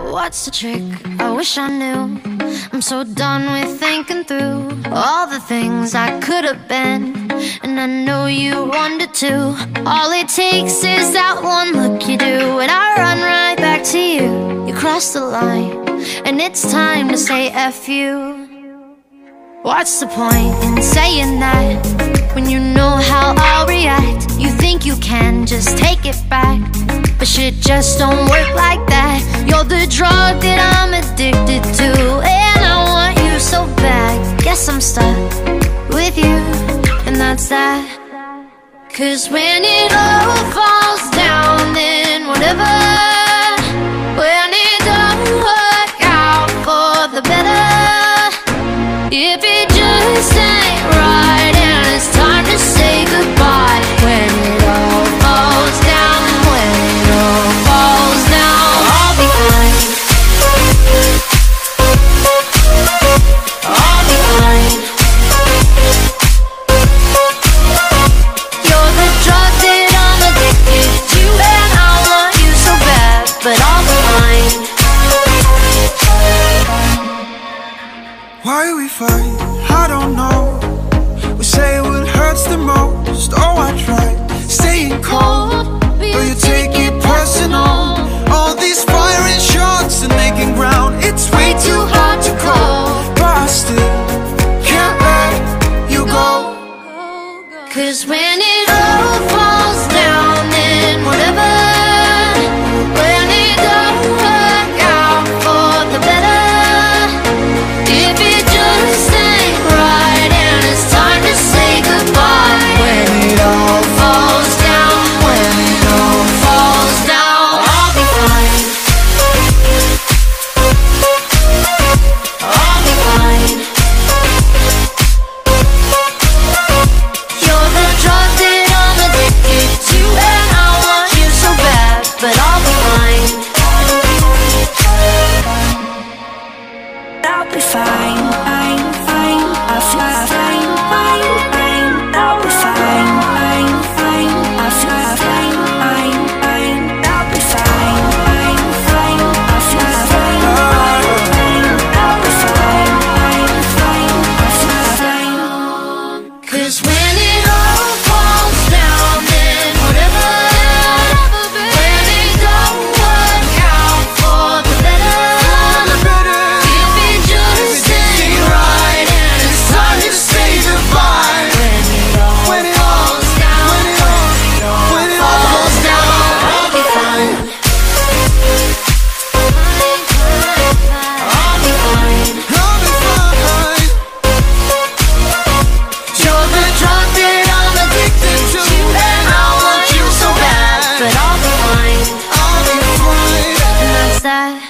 What's the trick? I wish I knew. I'm so done with thinking through all the things I could have been, and I know you wanted to. All it takes is that one look you do, and I run right back to you. You cross the line, and it's time to say F you. What's the point in saying that when you know how I'll react? You think you can just take it back, but shit just don't work like that. You're the drug that I'm addicted to, and I want you so bad. Guess I'm stuck with you, and that's that. 'Cause when it all falls down, then whatever. When it don't work out for the better, if it just ain't right and it's time to say goodbye. When it all falls down, when it all falls down, I'll be fine. I'll be fine. You're the drug that I'm addicted to, and I want you so bad, but I'll be fine. Why we fight? I don't know. We say what hurts the most. Oh, I tried staying cold, but you take it personal. All these firing shots and making ground, it's way too hard to call. But I still can't let you go. 'Cause when it all falls down, then whatever. When it don't work out for the better, if it just ain't right and it's time to say goodbye. When it all falls down, when it all falls down, I'll be fine. I'll be fine. You're the drug that I'm addicted to, and I want you so bad, but I'll be fine. I'll be fine, fine, fine. I'll fly, fine, fine, fine. I'll be fine, fine, fine. I'll fly, fine, fine, fine. I'll be fine, fine, fine. I'll fly, fine, fine, fine. I'll be fine, fine, fine. I'll fly, fine. 'Cause when it all falls down, then whatever. When it don't work out for the better, if it just ain't right and it's time to say goodbye. When it all falls down, when it all falls down, I'll be fine. I'll be fine. I'll be fine. You're the drug that I'm addicted to, and I want you so bad, but I'll be fine. I'll be fine. And that's that.